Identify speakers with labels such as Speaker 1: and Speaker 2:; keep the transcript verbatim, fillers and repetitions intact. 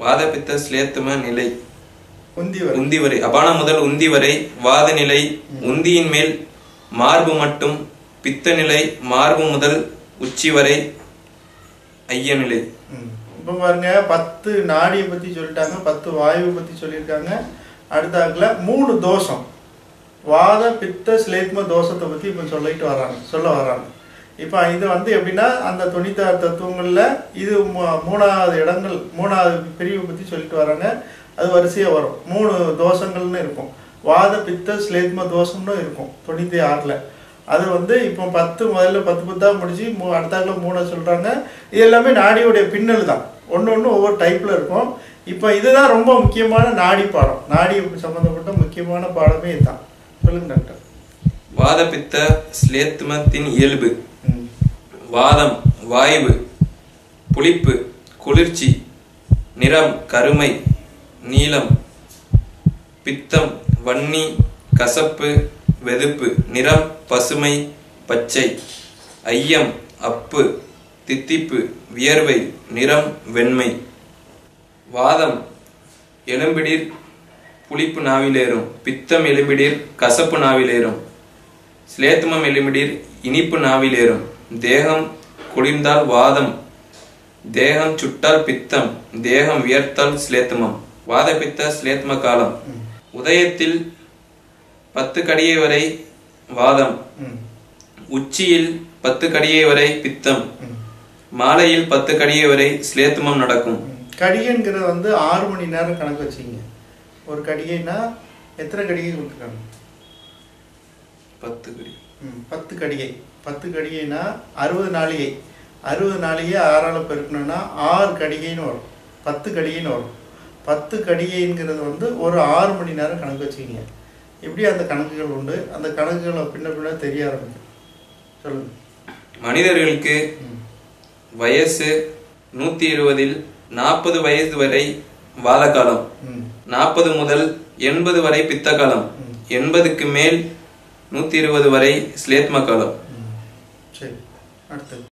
Speaker 1: வாதபித்த ஸ்லேத்தும நிலை
Speaker 2: உந்தி வரை
Speaker 1: உந்தி வரை அபான முதல் உந்தி வரை வாத நிலை உந்தியின் மேல் மார்பு மட்டும் பித்த நிலை மார்பு முதல் உச்சி வரை ஐய நிலை.
Speaker 2: இப்போ பாருங்க பத்து நாடியை பத்தி சொல்லிட்டாங்க, பத்து வாயுவை பத்தி சொல்லியிருக்காங்க. அடுத்தாக்குல மூணு தோஷம் வாத பித்த ஸ்லேத்ம தோஷத்தை பத்தி இப்போ சொல்லிட்டு வர்றாங்க சொல்ல வர்றாங்க. இப்போ இது வந்து எப்படின்னா அந்த தொண்ணூத்தாறு தத்துவங்கள்ல இது மூணாவது இடங்கள் மூணாவது பிரிவை பத்தி சொல்லிட்டு வராங்க. அது வரிசையா வரும். மூணு தோஷங்கள்னு இருக்கும். வாத பித்த ஸ்லேத்ம தோஷம்னு இருக்கும் தொண்ணூத்தி ஆறுல. அது வந்து இப்போ பத்து முதல்ல பத்து பத்தா முடிச்சு மூ அடுத்தாக்குல மூணை சொல்றாங்க. இது எல்லாமே நாடியோடைய பின்னல் தான். ஒன்று ஒன்று ஒவ்வொரு டைப்ல இருக்கும். இப்போ இதுதான் ரொம்ப முக்கியமான நாடி பாடம். நாடி சம்பந்தப்பட்ட முக்கியமான பாடமே இதுதான். சொல்லுங்க டாக்டர்.
Speaker 1: வாதபித்த ஸ்லேத்மத்தின் இயல்பு. வாதம் வாயு, புளிப்பு, குளிர்ச்சி, நிறம் கருமை, நீலம், பித்தம் வன்னி, கசப்பு, வெதுப்பு, நிறம் பசுமை, பச்சை, ஐயம் அப்பு, தித்திப்பு, வியர்வை, நிறம் வெண்மை. வாதம் எலும்பிடிர் புளிப்பு நாவிலேறும், பித்தம் எலும்பிடிர் கசப்பு நாவிலேறும், ஸ்லேத்மம் எலும்பிடிர் இனிப்பு நாவிலேறும். தேகம் குளிர்ந்தால் வாதம், தேகம் சுட்டால் பித்தம், தேகம் வியர்த்தால் ஸ்லேத்மம். வாதபித்த ஸ்லேத்ம காலம் உதயத்தில் பத்து கடியை வரை வாதம், உச்சியில் பத்து கடியை வரை பித்தம், மாலையில் பத்து கடியை வரை ஸ்லேத்மம் நடக்கும்.
Speaker 2: கடிகைங்கிறது வந்து ஆறு மணி நேரம் கணக்கு வச்சிங்க. ஒரு கடிகைனா எத்தனை கடிகை கொடுத்துருக்காங்க?
Speaker 1: பத்து கடி
Speaker 2: பத்து கடிகை. பத்து கடிகைனா அறுபது நாளிகை. அறுபது நாளிகை ஆறால் பெருக்கணும்னா ஆறு கடிகைன்னு வரும். பத்து கடிகைன்னு வரும். பத்து கடிகைங்கிறது வந்து ஒரு ஆறு மணி நேரம் கணக்கு வச்சுக்கிங்க. இப்படி அந்த கணக்குகள் உண்டு. அந்த கணக்குகளை பின்ன பின்ன தெரிய ஆரம்பிக்கும். சொல்லுங்க.
Speaker 1: மனிதர்களுக்கு வயசு நூத்தி இருபதில் நாற்பது வயது வரை வாத காலம், நாற்பது முதல் எண்பது வரை பித்த காலம், எண்பதுக்கு மேல் நூத்தி இருபது வரை ஸ்லேத்ம காலம்.
Speaker 2: சரி, அடுத்தது